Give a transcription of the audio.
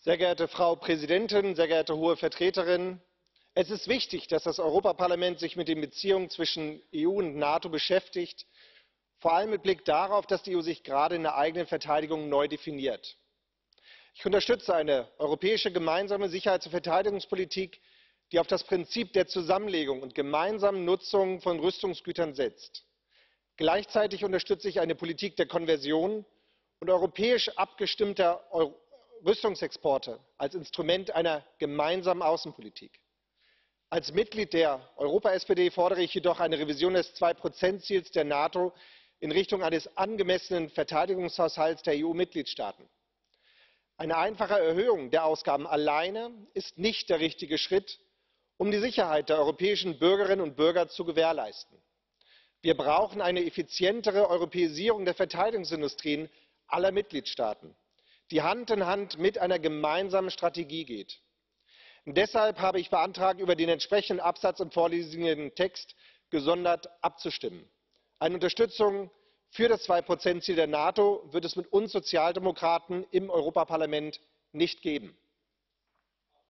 Sehr geehrte Frau Präsidentin, sehr geehrte Hohe Vertreterin! Es ist wichtig, dass das Europäische Parlament sich mit den Beziehungen zwischen EU und NATO beschäftigt, vor allem mit Blick darauf, dass die EU sich gerade in der eigenen Verteidigung neu definiert. Ich unterstütze eine europäische gemeinsame Sicherheits- und Verteidigungspolitik, die auf das Prinzip der Zusammenlegung und gemeinsamen Nutzung von Rüstungsgütern setzt. Gleichzeitig unterstütze ich eine Politik der Konversion und europäisch abgestimmter Rüstungsexporte als Instrument einer gemeinsamen Außenpolitik. Als Mitglied der Europa-SPD fordere ich jedoch eine Revision des 2-Ziels der NATO in Richtung eines angemessenen Verteidigungshaushalts der EU-Mitgliedstaaten. Eine einfache Erhöhung der Ausgaben alleine ist nicht der richtige Schritt, um die Sicherheit der europäischen Bürgerinnen und Bürger zu gewährleisten. Wir brauchen eine effizientere Europäisierung der Verteidigungsindustrien aller Mitgliedstaaten, die Hand in Hand mit einer gemeinsamen Strategie geht. Und deshalb habe ich beantragt, über den entsprechenden Absatz im vorliegenden Text gesondert abzustimmen. Eine Unterstützung für das 2-Ziel der NATO wird es mit uns Sozialdemokraten im Europaparlament nicht geben.